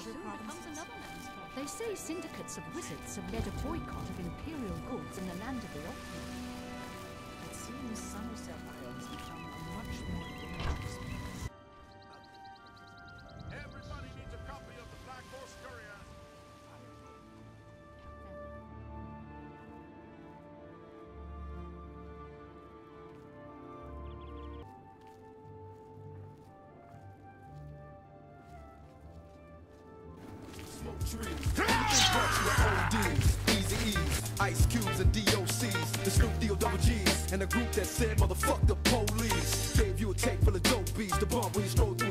other provinces. They say syndicates of wizards have led a boycott of imperial goods in the land of the Oblivion. It seems Somerset Island has become a much more dangerous place. Everybody needs a copy of the Black Horse Courier. Smoke trees, ODs, Easy E's, Ice Cubes and DOCs, the Snoop Deal Double G's, and the group that said motherfuck the police. Gave you a tape full of dope beats, the bump when you stroll through